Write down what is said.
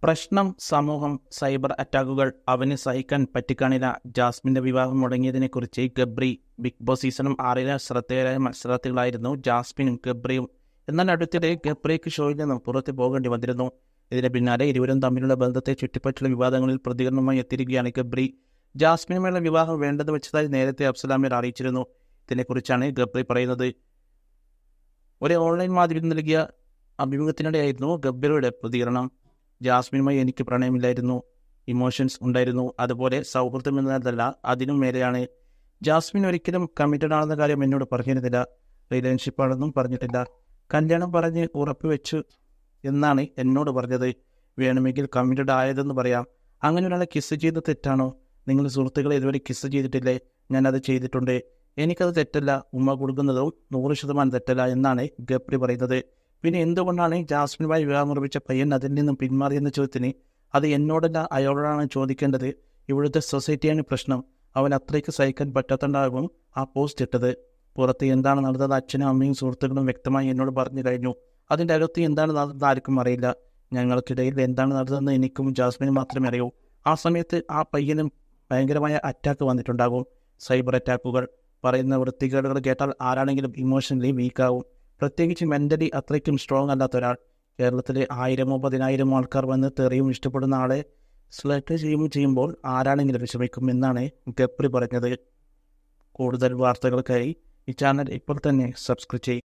പ്രശ്നം സമൂഹം സൈബർ അറ്റാക്കുകൾ അവന് സഹിക്കാൻ പറ്റിക്കാണില്ല. ജാസ്മിന്റെ വിവാഹം മുടങ്ങിയതിനെക്കുറിച്ച് ഗബ്രി ബിഗ് ബോസ് സീസണും 6 ശ്രദ്ധേയരായ മത്സരാർത്ഥികളായിരുന്നു ജാസ്മിനും ഗബ്രിയും. എന്നാൽ അടുത്തിടെ ഗബ്രിക്ക് ഷോയിൽ നിന്നും പുറത്തു പോകേണ്ടി വന്നിരുന്നു. ഇതിന് പിന്നാലെ ഇരുവരും തമ്മിലുള്ള ബന്ധത്തെ ചുറ്റിപ്പറ്റിയുള്ള വിവാദങ്ങളിൽ പ്രതികരണവുമായി എത്തിയിരിക്കുകയാണ് ഗബ്രി. ജാസ്മിനുമായുള്ള വിവാഹം വേണ്ടെന്ന് വെച്ചതായി നേരത്തെ അഫ്സലാമിയർ അറിയിച്ചിരുന്നു. ഇതിനെക്കുറിച്ചാണ് ഗബ്രി പറയുന്നത്. ഒരു ഓൺലൈൻ മാധ്യമത്തിന് നൽകിയ അഭിമുഖത്തിനിടെയായിരുന്നു ഗബ്രിയുടെ പ്രതികരണം. ജാസ്മിനുമായി എനിക്ക് പ്രണയമില്ലായിരുന്നു, ഇമോഷൻസ് ഉണ്ടായിരുന്നു. അതുപോലെ സൗഹൃദം എന്നതല്ല, അതിനും മേലെയാണ്. ജാസ്മിൻ ഒരിക്കലും കമ്മിറ്റഡ് ആണെന്ന കാര്യം എന്നോട് പറഞ്ഞിരുന്നില്ല. റിലേഷൻഷിപ്പ് ആണെന്നും പറഞ്ഞിട്ടില്ല. കല്യാണം പറഞ്ഞ് ഉറപ്പുവെച്ചു എന്നാണ് എന്നോട് പറഞ്ഞത്. വേണമെങ്കിൽ കമ്മിറ്റഡ് ആയതെന്ന് പറയാം. അങ്ങനെ ഒരാളെ കിസ് ചെയ്ത് തെറ്റാണോ? നിങ്ങൾ സുഹൃത്തുക്കളെ ഇതുവരെ കിസ് ചെയ്തിട്ടില്ലേ? ഞാനത് ചെയ്തിട്ടുണ്ട്. എനിക്കത് തെറ്റല്ല. ഉമ്മ കൊടുക്കുന്നതും 100% തെറ്റല്ല എന്നാണ് ഗബ്രി പറയുന്നത്. പിന്നെ എന്തുകൊണ്ടാണ് ജാസ്മിനുമായി വിവാഹം ഉറപ്പിച്ച പയ്യൻ അതിൽ നിന്നും പിന്മാറിയെന്ന ചോദ്യത്തിന് അത് എന്നോടല്ല അയാളോടാണ് ചോദിക്കേണ്ടത്. ഇവിടുത്തെ സൊസൈറ്റിയാണ് പ്രശ്നം. അവൻ അത്രയ്ക്ക് സഹിക്കാൻ പറ്റാത്തണ്ടാകും ആ പോസ്റ്റ് ഇട്ടത്. പുറത്ത് എന്താണ് നടന്നത് അച്ഛനും അമ്മയും സുഹൃത്തുക്കളും വ്യക്തമായി എന്നോട് പറഞ്ഞു കഴിഞ്ഞു. അതിൻ്റെ അകത്ത് എന്താണ് നടന്നത് ആർക്കും അറിയില്ല. ഞങ്ങൾക്കിടയിൽ എന്താണ് നടന്നതെന്ന് എനിക്കും ജാസ്മിനും മാത്രമേ അറിയൂ. ആ സമയത്ത് ആ പയ്യനും ഭയങ്കരമായ അറ്റാക്ക് വന്നിട്ടുണ്ടാകും. സൈബർ അറ്റാക്കുകൾ പറയുന്ന വൃത്തികേടുകൾ കേട്ടാൽ ആരാണെങ്കിലും ഇമോഷണലി വീക്കാവും. പ്രത്യേകിച്ച് മെൻ്റലി അത്രയ്ക്കും സ്ട്രോങ് അല്ലാത്ത ഒരാൾ. കേരളത്തിലെ 1000 10,000 ആൾക്കാർ വന്ന് തെറിയും ഇഷ്ടപ്പെടുന്ന ആളെ സ്ലട്ട് ചെയ്യുമ്പോൾ ആരാണെങ്കിലും വിഷമിക്കും എന്നാണ് ഗബ്രി പറഞ്ഞത്. കൂടുതൽ വാർത്തകൾക്കായി ഈ ചാനൽ ഇപ്പോൾ തന്നെ സബ്സ്ക്രൈബ് ചെയ്യും.